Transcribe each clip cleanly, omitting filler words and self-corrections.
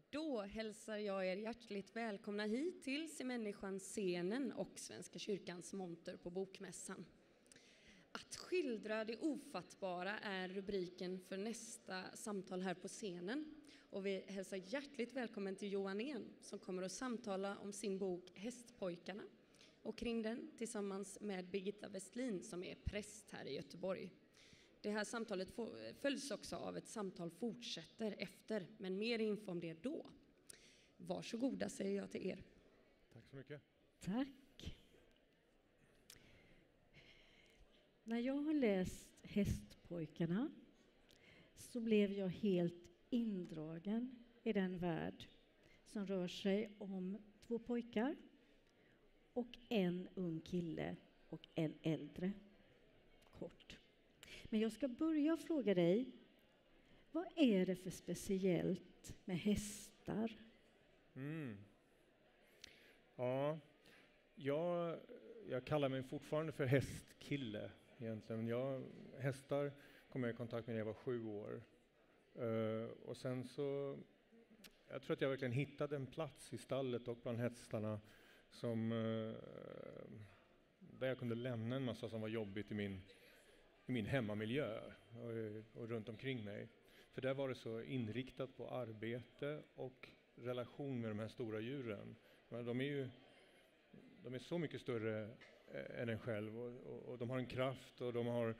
Då hälsar jag er hjärtligt välkomna hit till Se människan-scenen och Svenska kyrkans monter på Bokmässan. Att skildra det ofattbara är rubriken för nästa samtal här på scenen. Och vi hälsar hjärtligt välkommen till Johan En som kommer att samtala om sin bok Hästpojkarna. Och kring den tillsammans med Birgitta Westlin som är präst här i Göteborg. Det här samtalet följs också av ett samtal fortsätter efter, men mer info om det då. Varsågoda säger jag till er. Tack så mycket. Tack. När jag har läst Hästpojkarna så blev jag helt indragen i den värld som rör sig om 2 pojkar och en ung kille och en äldre. Kort. Men jag ska börja fråga dig, vad är det för speciellt med hästar? Ja, jag kallar mig fortfarande för hästkille egentligen. Hästar kom jag i kontakt med när jag var 7 år. Och sen så, jag tror att jag verkligen hittade en plats i stallet och bland hästarna som, där jag kunde lämna en massa som var jobbigt i min hemmamiljö och runt omkring mig. För där var det så inriktat på arbete och relation med de här stora djuren. Men de är så mycket större än en själv och de har en kraft och de har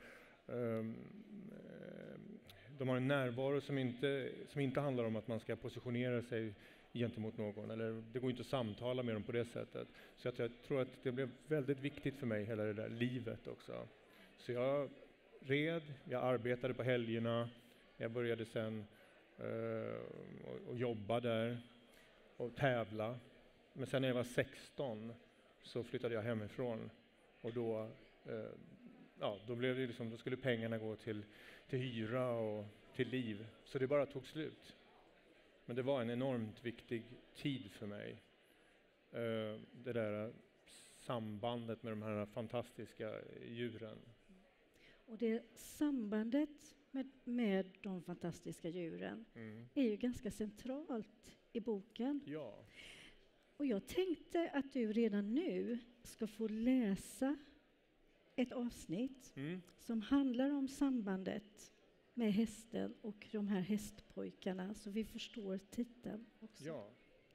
en närvaro som inte handlar om att man ska positionera sig gentemot någon. Eller det går inte att samtala med dem på det sättet. Så att jag tror att det blev väldigt viktigt för mig, hela det där livet också. Så jag jag arbetade på helgerna, jag började sen och jobba där och tävla. Men sen när jag var 16 så flyttade jag hemifrån och då blev det liksom, då skulle pengarna gå till hyra och till liv. Så det bara tog slut. Men det var en enormt viktig tid för mig. Det där sambandet med de här fantastiska djuren. Och det sambandet med de fantastiska djuren är ju ganska centralt i boken. Ja. Och jag tänkte att du redan nu ska få läsa ett avsnitt som handlar om sambandet med hästen och de här hästpojkarna, så vi förstår titeln också. Ja.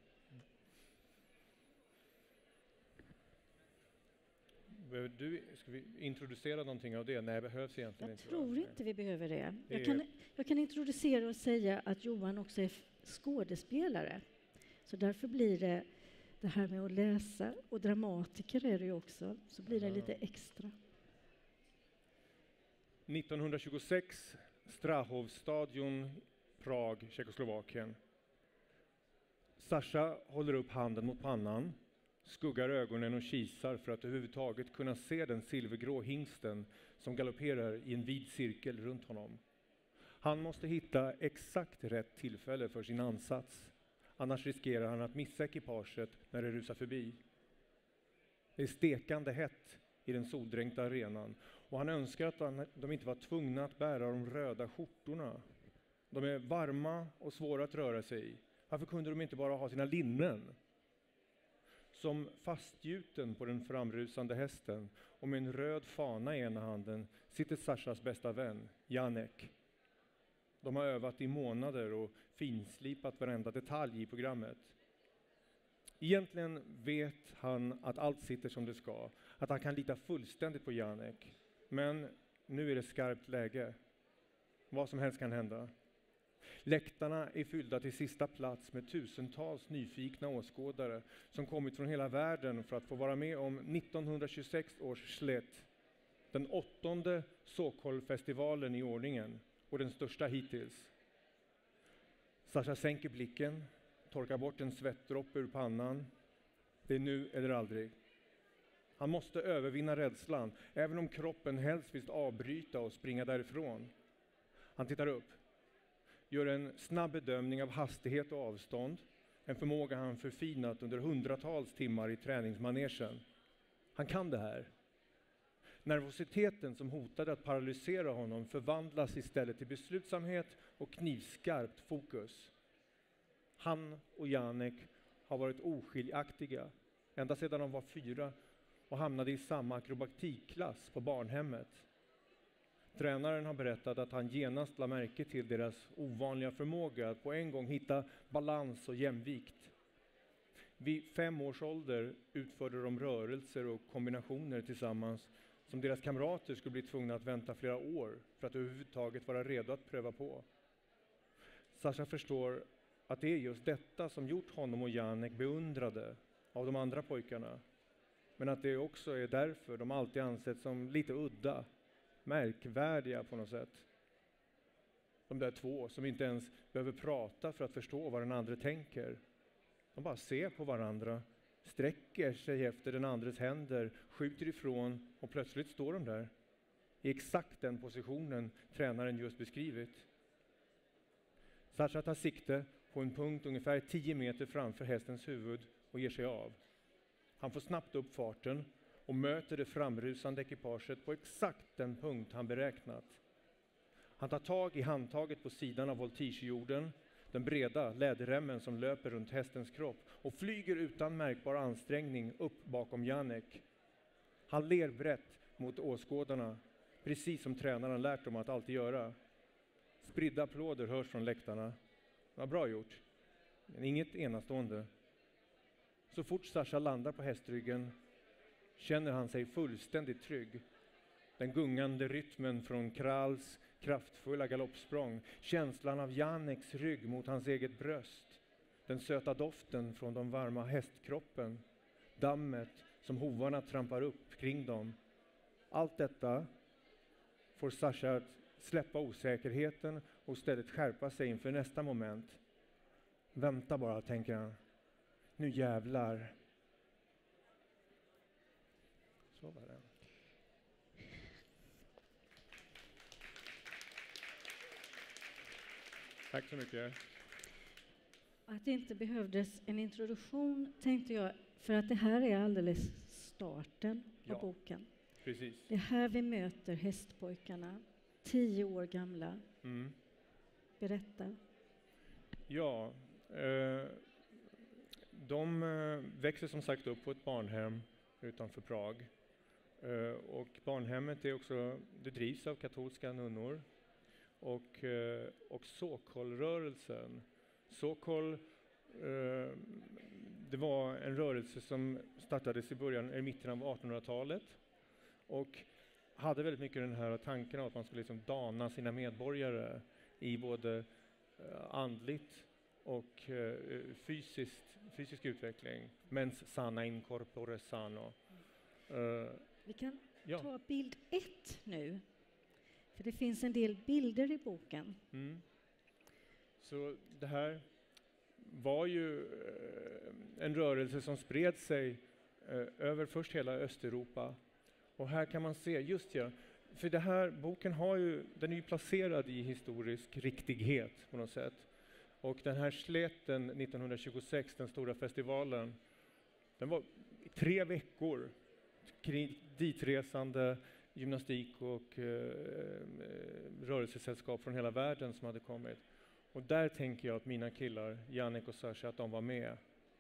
Ska vi introducera någonting av det? Nej, behövs egentligen inte. Jag tror inte vi behöver det. Jag kan introducera och säga att Johan också är skådespelare. Så därför blir det här med att läsa, och dramatiker är det ju också, så blir det lite extra. 1926, Strahovstadion, Prag, Tjeckoslovakien. Sasha håller upp handen mot pannan, skuggar ögonen och kisar för att överhuvudtaget kunna se den silvergrå hingsten som galopperar i en vid cirkel runt honom. Han måste hitta exakt rätt tillfälle för sin ansats. Annars riskerar han att missa ekipaget när det rusar förbi. Det är stekande hett i den soldränkta arenan och han önskar att de inte var tvungna att bära de röda skjortorna. De är varma och svåra att röra sig i. Varför kunde de inte bara ha sina linnen? Som fastgjuten på den framrusande hästen och med en röd fana i ena handen sitter Sashas bästa vän, Janek. De har övat i månader och finslipat varenda detalj i programmet. Egentligen vet han att allt sitter som det ska, att han kan lita fullständigt på Janek. Men nu är det skarpt läge. Vad som helst kan hända. Läktarna är fyllda till sista plats med tusentals nyfikna åskådare som kommit från hela världen för att få vara med om 1926 års slätt. Den 8:e Sokol-festivalen i ordningen och den största hittills. Sasha sänker blicken, torkar bort en svettdroppe ur pannan. Det är nu eller aldrig. Han måste övervinna rädslan, även om kroppen helst vill avbryta och springa därifrån. Han tittar upp, gör en snabb bedömning av hastighet och avstånd, en förmåga han förfinat under hundratals timmar i träningsmanegen. Han kan det här. Nervositeten som hotade att paralysera honom förvandlas istället till beslutsamhet och knivskarpt fokus. Han och Janek har varit oskiljaktiga ända sedan de var 4 och hamnade i samma akrobatikklass på barnhemmet. Tränaren har berättat att han genast lade märke till deras ovanliga förmåga att på en gång hitta balans och jämvikt. Vid 5 års ålder utförde de rörelser och kombinationer tillsammans som deras kamrater skulle bli tvungna att vänta flera år för att överhuvudtaget vara redo att pröva på. Sasha förstår att det är just detta som gjort honom och Janek beundrade av de andra pojkarna. Men att det också är därför de alltid ansetts som lite udda, märkvärdiga på något sätt. De där 2 som inte ens behöver prata för att förstå vad den andra tänker. De bara ser på varandra, sträcker sig efter den andres händer, skjuter ifrån och plötsligt står de där. I exakt den positionen tränaren just beskrivit. Sasha tar sikte på en punkt ungefär 10 meter framför hästens huvud och ger sig av. Han får snabbt upp farten och möter det framrusande ekipaget på exakt den punkt han beräknat. Han tar tag i handtaget på sidan av voltigejorden, den breda läderremmen som löper runt hästens kropp, och flyger utan märkbar ansträngning upp bakom Janek. Han ler brett mot åskådarna, precis som tränaren lärt dem att alltid göra. Spridda applåder hörs från läktarna. Vad bra gjort, men inget enastående. Så fort Sasha landar på hästryggen känner han sig fullständigt trygg. Den gungande rytmen från Krals kraftfulla galoppsprång, känslan av Janeks rygg mot hans eget bröst, den söta doften från de varma hästkroppen, dammet som hovarna trampar upp kring dem. Allt detta får Sasha att släppa osäkerheten och istället skärpa sig inför nästa moment. Vänta bara, tänker han. Nu jävlar. Så var det. Tack så mycket. Att det inte behövdes en introduktion tänkte jag, för att det här är alldeles starten av boken. Precis. Det är här vi möter hästpojkarna, 10 år gamla. Mm. Berätta. Ja, de växer som sagt upp på ett barnhem utanför Prag. Och barnhemmet är också, det drivs av katolska nunnor. Och Sokol-rörelsen. Sokol, det var en rörelse som startades i mitten av 1800-talet och hade väldigt mycket den här tanken av att man skulle liksom dana sina medborgare i både andligt och fysisk utveckling. Mens sana in corpore sano. Vi kan ta bild 1 nu. För det finns en del bilder i boken. Mm. Så det här var ju en rörelse som spred sig över först hela Östeuropa. Och här kan man se, just ja, för det här boken den är ju placerad i historisk riktighet på något sätt. Och den här släten 1926, den stora festivalen, den var 3 veckor ditresande gymnastik och rörelsesällskap från hela världen som hade kommit. Och där tänker jag att mina killar, Janek och Sasha, att de var med.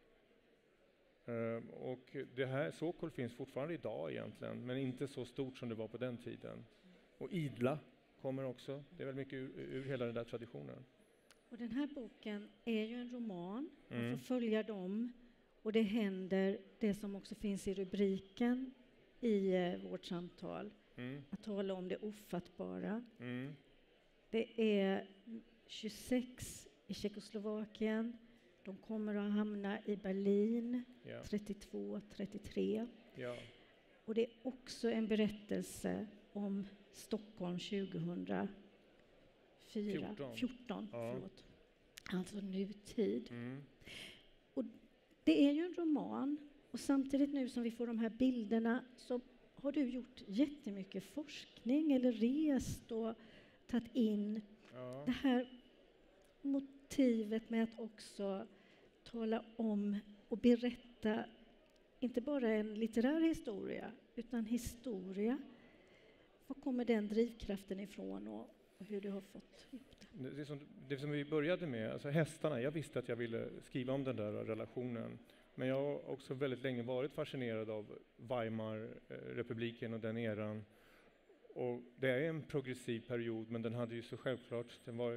Och det här, Sokol finns fortfarande idag egentligen, men inte så stort som det var på den tiden. Och idla kommer också, det är väl mycket ur hela den där traditionen. Och den här boken är ju en roman, man får följa dem, och det händer det som också finns i rubriken i vårt samtal. Att tala om det ofattbara. Det är 26 i Tjeckoslovakien. De kommer att hamna i Berlin 32, 33. Ja. Och det är också en berättelse om Stockholm 2014. Förlåt. Alltså nutid. Och det är ju en roman. Och samtidigt nu som vi får de här bilderna så har du gjort jättemycket forskning eller rest och tagit in det här motivet med att också tala om och berätta inte bara en litterär historia utan historia. Var kommer den drivkraften ifrån och hur du har fått upp det? det som vi började med, alltså hästarna, jag visste att jag ville skriva om den där relationen. Men jag har också väldigt länge varit fascinerad av Weimarrepubliken och den eran. Och det är en progressiv period, men den hade ju så självklart, den var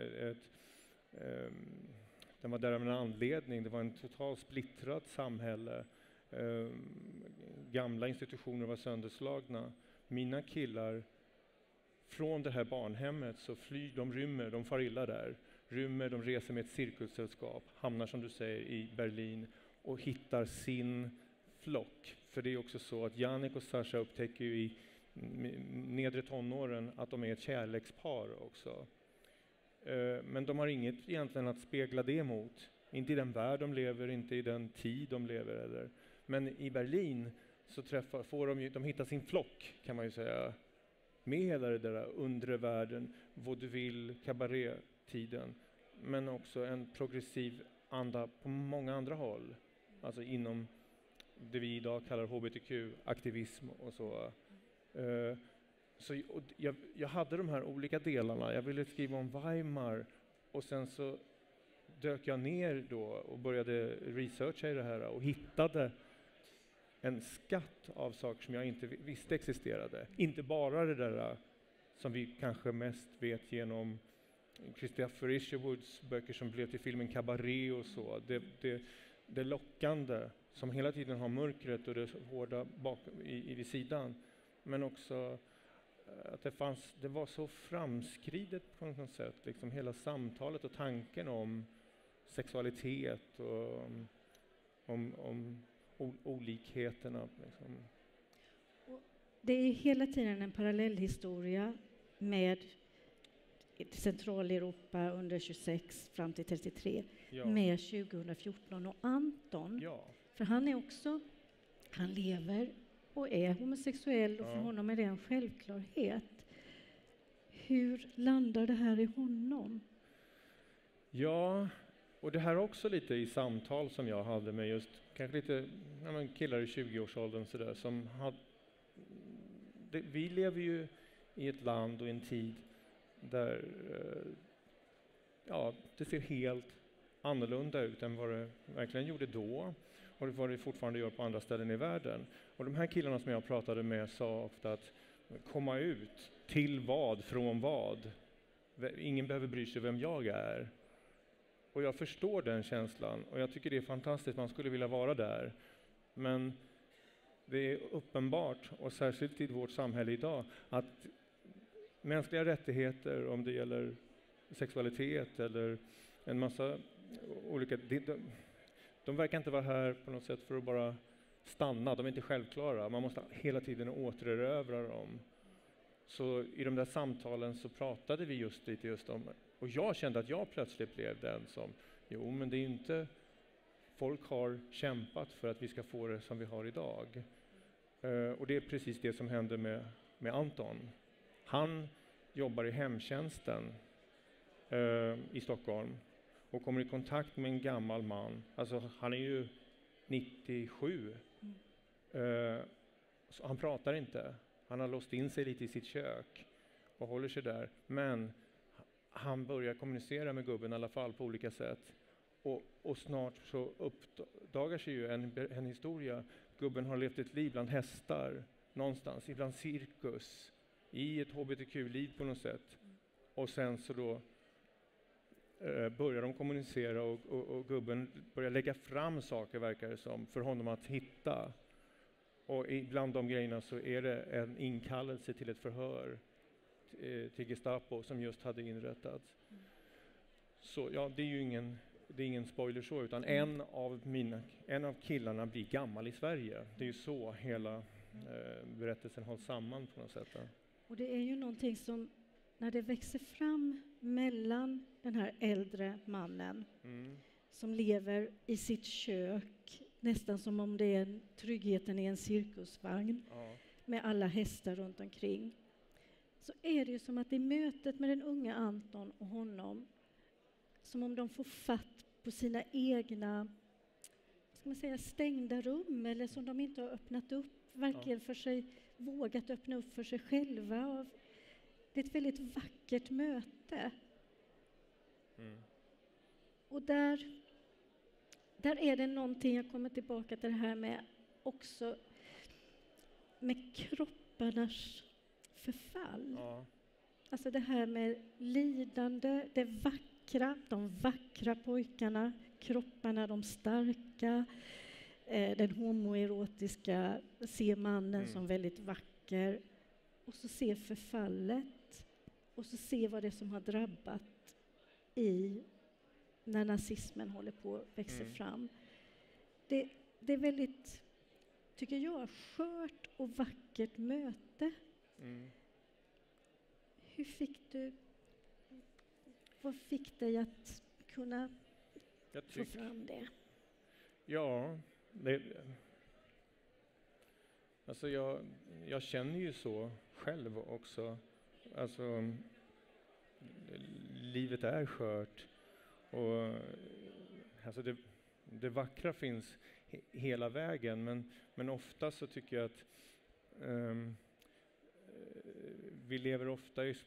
där av en anledning. Det var en totalt splittrat samhälle. Gamla institutioner var sönderslagna. Mina killar från det här barnhemmet så de rymmer, de far illa där. De reser med ett cirkussällskap, hamnar som du säger i Berlin och hittar sin flock. För det är också så att Jannik och Sasha upptäcker ju i nedre tonåren att de är ett kärlekspar också. Men de har inget egentligen att spegla det mot. Inte i den värld de lever, inte i den tid de lever. Eller. Men i Berlin så de hittar sin flock, kan man ju säga. Med hela det där undre världen, vaudeville, cabaret-tiden. Men också en progressiv anda på många andra håll. Alltså inom det vi idag kallar hbtq-aktivism och så. Jag hade de här olika delarna. Jag ville skriva om Weimar och sen så dök jag ner då och började researcha i det här och hittade en skatt av saker som jag inte visste existerade. Inte bara det där som vi kanske mest vet genom Christopher Isherwoods böcker som blev till filmen Cabaret och så. Det lockande som hela tiden har mörkret och det hårda vid sidan. Men också att det var så framskridet på något sätt. Liksom hela samtalet och tanken om sexualitet och om olikheterna. Liksom. Det är hela tiden en parallellhistoria med Centraleuropa under 26 fram till 33 med 2014 och Anton. Ja. För han lever och är homosexuell och för honom är det en självklarhet. Hur landar det här i honom? Ja, och det här också lite i samtal som jag hade med just kanske lite killar i 20-årsåldern sådär som vi lever ju i ett land och en tid där det ser helt annorlunda ut än vad det verkligen gjorde då och vad det fortfarande gör på andra ställen i världen. Och de här killarna som jag pratade med sa ofta att komma ut till vad, från vad. Ingen behöver bry sig vem jag är. Och jag förstår den känslan och jag tycker det är fantastiskt, man skulle vilja vara där. Men det är uppenbart, och särskilt i vårt samhälle idag, att mänskliga rättigheter, om det gäller sexualitet eller en massa olika... De verkar inte vara här på något sätt för att bara stanna, de är inte självklara. Man måste hela tiden återerövra dem. Så i de där samtalen så pratade vi just om... Och jag kände att jag plötsligt blev den som... men det är inte... Folk har kämpat för att vi ska få det som vi har idag. Och det är precis det som händer med Anton. Han jobbar i hemtjänsten i Stockholm och kommer i kontakt med en gammal man. Alltså han är ju 97. Så han pratar inte. Han har låst in sig lite i sitt kök och håller sig där. Men han börjar kommunicera med gubben i alla fall på olika sätt. Och snart så uppdagar sig ju en historia. Gubben har levt ett liv bland hästar någonstans, ibland cirkus, i ett hbtq-liv på något sätt. Och sen så då börjar de kommunicera och gubben börjar lägga fram saker, verkar det som, för honom att hitta. Och bland de grejerna så är det en inkallelse till ett förhör till Gestapo som just hade inrättats. Så ja, det är ju ingen spoiler så, utan en av killarna blir gammal i Sverige. Det är ju så hela berättelsen hålls samman på något sätt. Och det är ju någonting som, när det växer fram mellan den här äldre mannen som lever i sitt kök, nästan som om det är tryggheten i en cirkusvagn med alla hästar runt omkring, så är det ju som att i mötet med den unga Anton och honom, som om de får fatt på sina egna, ska man säga, stängda rum, eller som de inte har öppnat upp verkligen för sig, vågat öppna upp för sig själva. Det är ett väldigt vackert möte. Och där är det någonting, jag kommer tillbaka till det här med också med kropparnas förfall. Ja. Alltså det här med lidande, det vackra, de vackra pojkarna, kropparna, de starka, den homoerotiska, ser mannen som väldigt vacker, och så ser förfallet, och så ser vad det som har drabbat när nazismen håller på att växa fram. Det är väldigt, tycker jag, skört och vackert möte. Vad fick dig att kunna få fram det? Ja, alltså jag känner ju så själv också. Alltså, livet är skört, och alltså det vackra finns hela vägen, men ofta så tycker jag att vi lever ofta i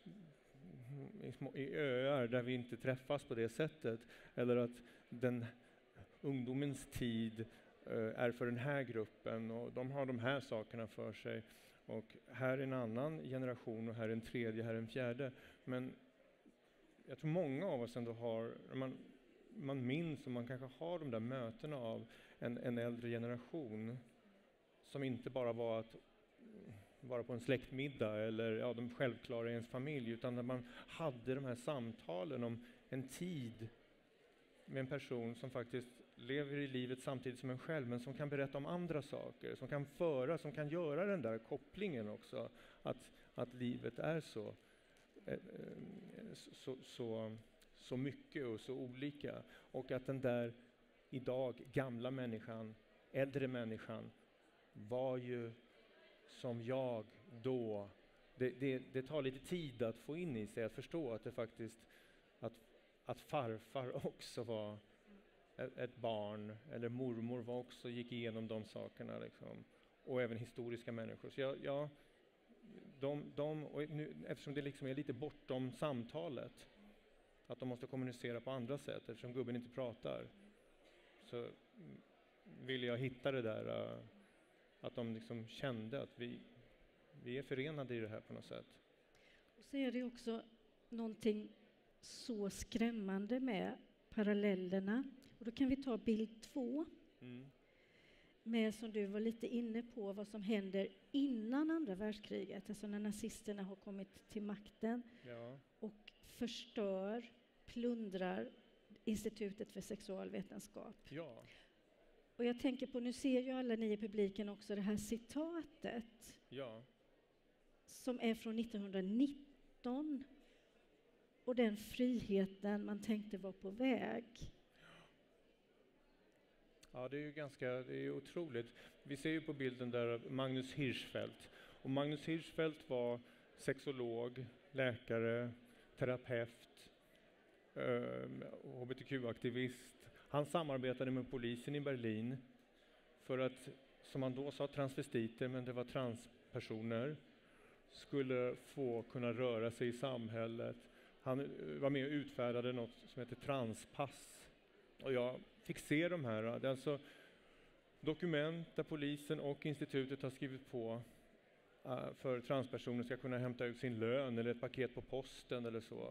öar där vi inte träffas på det sättet, eller att ungdomens tid är för den här gruppen, och de har de här sakerna för sig, och här är en annan generation, och här är en tredje, här är en fjärde. Men jag tror många av oss ändå har, man minns, och man kanske har de där mötena av en äldre generation som inte bara var att vara på en släktmiddag eller de självklara i ens familj, utan när man hade de här samtalen om en tid med en person som faktiskt lever i livet samtidigt som en själv, men som kan berätta om andra saker, som kan göra den där kopplingen också, att livet är så mycket och så olika, och att den där idag gamla människan, äldre människan, var ju som jag då. Det tar lite tid att få in i sig, att förstå att det faktiskt att farfar också var ett barn, eller mormor var också, gick igenom de sakerna liksom. Och även historiska människor. Så och nu, eftersom det liksom är lite bortom samtalet, att de måste kommunicera på andra sätt eftersom gubben inte pratar, så vill jag hitta det där att de liksom kände att vi är förenade i det här på något sätt. Och så är det också någonting så skrämmande med parallellerna. Och då kan vi ta bild 2. Med, som du var lite inne på, vad som händer innan andra världskriget, alltså när nazisterna har kommit till makten och förstör, plundrar Institutet för sexualvetenskap. Ja. Och jag tänker på, nu ser ju alla ni i publiken också det här citatet som är från 1919, och den friheten man tänkte var på väg. Ja, det är otroligt. Vi ser ju på bilden där Magnus Hirschfeldt. Och Magnus Hirschfeldt var sexolog, läkare, terapeut, hbtq-aktivist. Han samarbetade med polisen i Berlin för att, som man då sa, transvestiter, men det var transpersoner, skulle få kunna röra sig i samhället. Han var med och utfärdade något som heter transpass. Och jag fick se de här. Det är alltså dokument där polisen och institutet har skrivit på för transpersoner ska kunna hämta ut sin lön eller ett paket på posten eller så.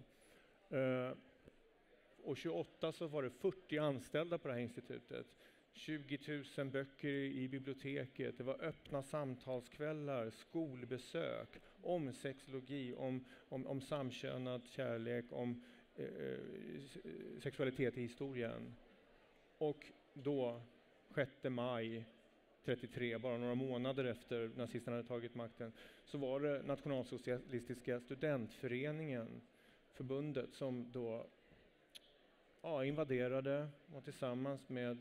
Och 28 så var det 40 anställda på det här institutet. 20 000 böcker i biblioteket. Det var öppna samtalskvällar, skolbesök, om sexologi, om samkönad kärlek, om sexualitet i historien. Och då, 6 maj 33, bara några månader efter nazisterna hade tagit makten, så var det Nationalsocialistiska studentföreningen, förbundet, som då invaderade och tillsammans med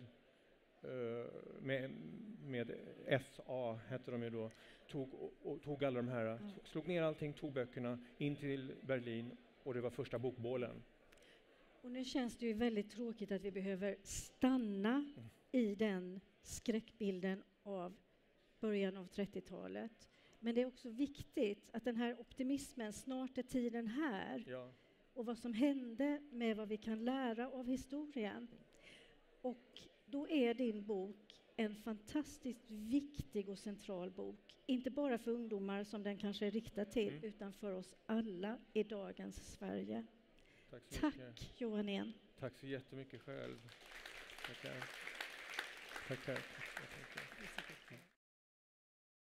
SA, hette de ju då, tog alla de här, slog ner allting, tog böckerna in till Berlin, och det var första bokbålen. Och nu känns det ju väldigt tråkigt att vi behöver stanna i den skräckbilden av början av 30-talet. Men det är också viktigt att den här optimismen, snart är tiden här, och vad som hände med vad vi kan lära av historien. Och då är din bok en fantastiskt viktig och central bok. Inte bara för ungdomar som den kanske är riktad till, utan för oss alla i dagens Sverige. Tack Johan Ehn. Tack så jättemycket själv. Tackar. Tackar.